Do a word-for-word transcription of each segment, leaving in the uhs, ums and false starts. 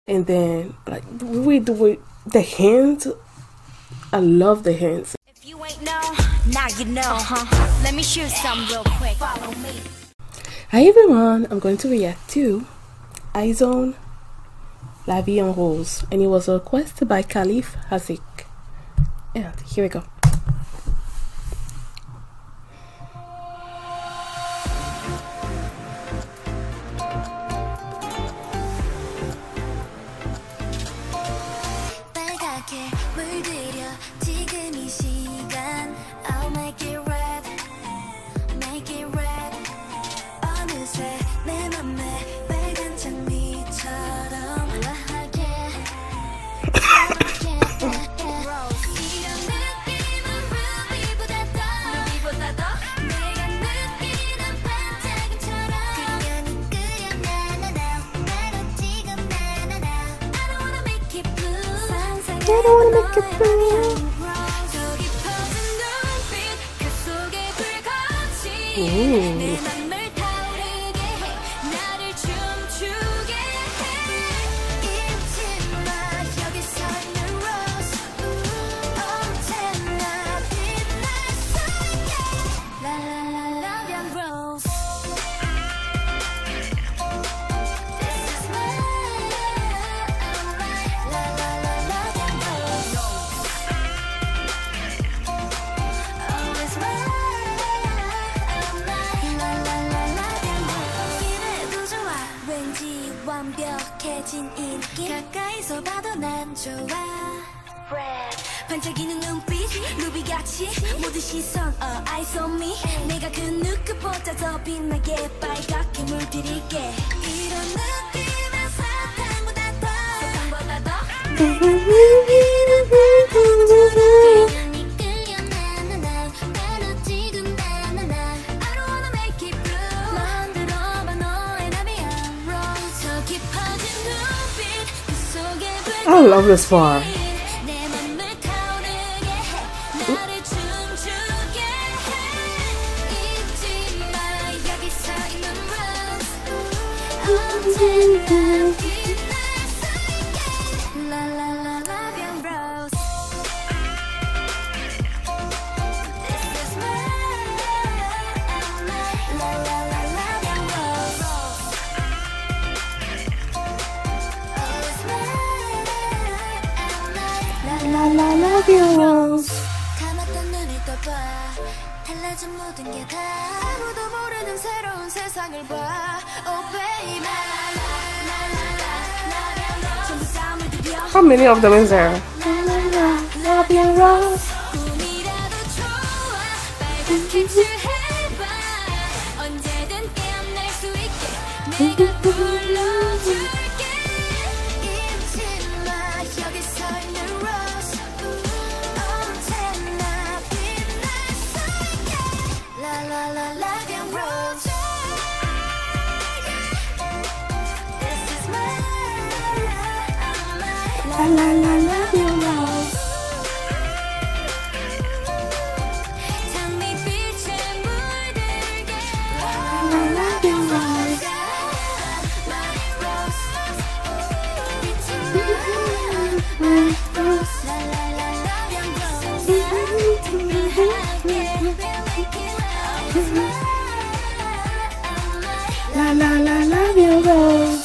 And then like we do it, the hands. I love the hands. If you ain't know, now you know. Uh-huh. Let me shoot some real quick. Follow me. Hi everyone, I'm going to react to iZone La Vie en Rose, and it was requested by Khalif Hazik. And here we go. I don't wanna make it blue. Ooh. 완벽해진 인기 가까이서 봐도 난 좋아 반짝이는 눈빛 루비같이 모든 시선 uh, eyes on me 내가 그 누구보다 더 빛나게 빨갛게 물들일게 이런 느낌은 사탕보다 더 사탕보다 더 I love this part. La la love you Rose. 감았던 눈을 떠봐 달라진 모든 게 다 아무도 모르는 새로운 세상을 봐 Oh baby How many of them is there? La la la love you Rose. 꿈이라도 좋아 빨갛게 칠해봐 언제든 깨어날 수 있게 내가 불러줄게 잊지 마 여기서 있는 Rose 언제나 빛날 수 있게 La la la love you Rose This is my La la la love you Rose. 장미빛에 물들게 La la love you Rose. My Rose La la la love you La la la love you Rose.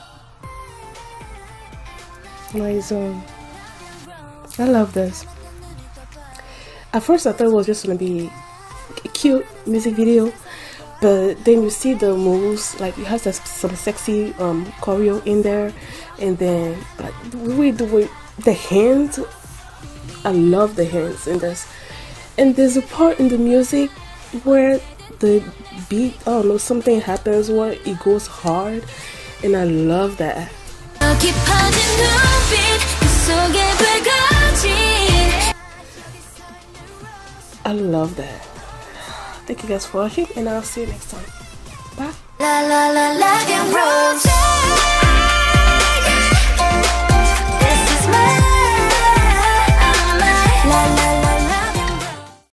iZone. I love this. At first I thought it was just gonna be a cute music video, but then you see the moves, like it has this, some sexy um choreo in there, and then like we do it, the hands. I love the hands in this, and there's a part in the music where the beat, I don't know, something happens where it goes hard, and I love that. I love that. Thank you guys for watching, and I'll see you next time. Bye. La la la la